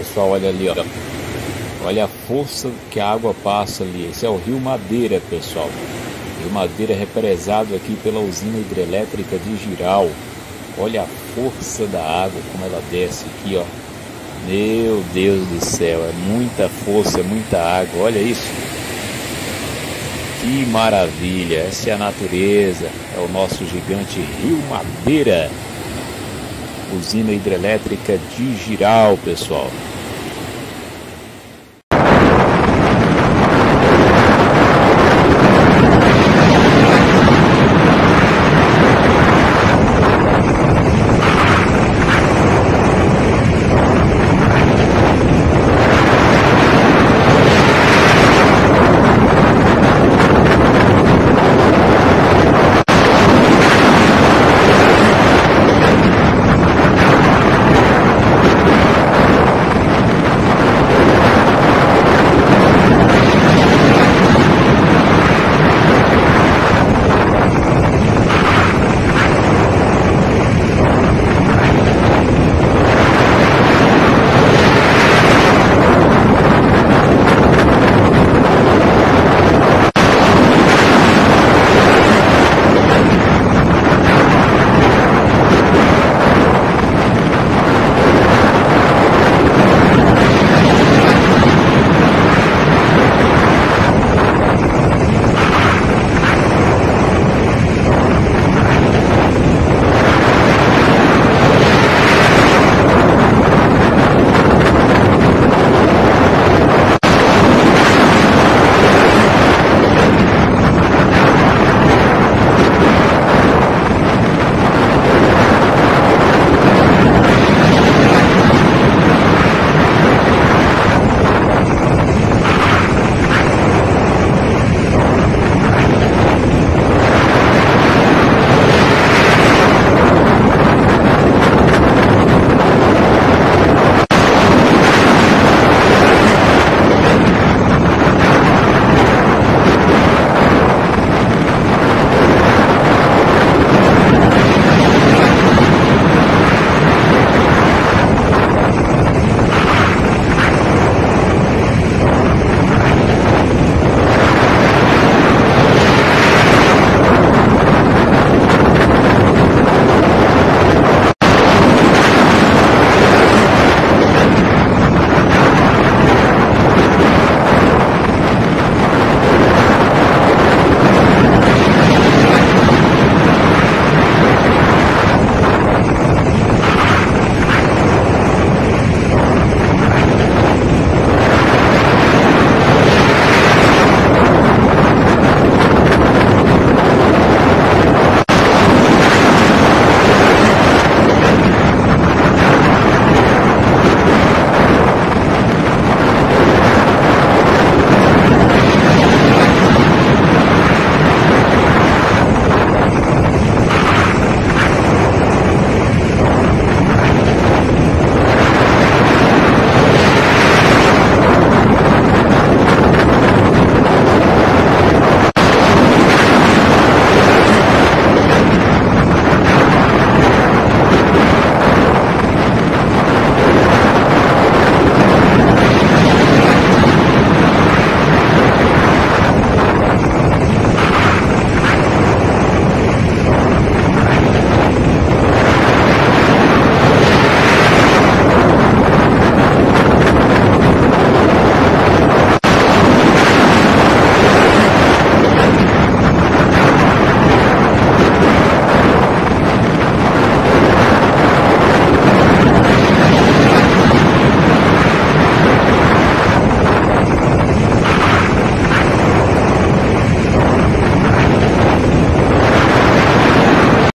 Pessoal, olha ali, ó. Olha a força que a água passa ali. Esse é o Rio Madeira, pessoal. Rio Madeira represado aqui pela usina hidrelétrica de Jirau. Olha a força da água, como ela desce aqui, ó. Meu Deus do céu, é muita força, é muita água. Olha isso. Que maravilha. Essa é a natureza. É o nosso gigante Rio Madeira. Usina hidrelétrica de Jirau, pessoal.